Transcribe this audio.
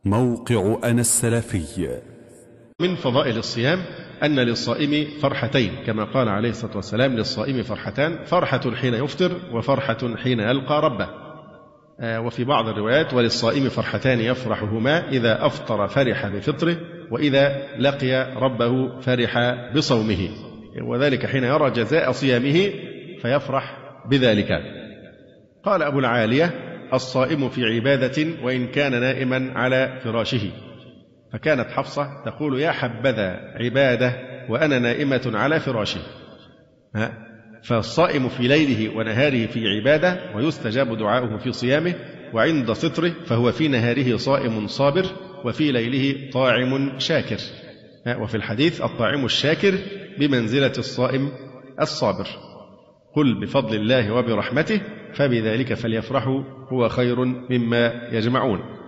موقع أنا السلفي. من فضائل الصيام أن للصائم فرحتين، كما قال عليه الصلاة والسلام: للصائم فرحتان، فرحة حين يفطر وفرحة حين يلقى ربه. وفي بعض الروايات: وللصائم فرحتان يفرحهما، إذا أفطر فرح بفطره، وإذا لقي ربه فرح بصومه، وذلك حين يرى جزاء صيامه فيفرح بذلك. قال أبو العالية: الصائم في عبادة وإن كان نائما على فراشه. فكانت حفصة تقول: يا حبذا عبادة وأنا نائمة على فراشي. فالصائم في ليله ونهاره في عبادة، ويستجاب دعاؤه في صيامه، وعند فطره فهو في نهاره صائم صابر، وفي ليله طاعم شاكر. وفي الحديث: الطاعم الشاكر بمنزلة الصائم الصابر. قل بفضل الله وبرحمته فبذلك فليفرحوا هو خير مما يجمعون.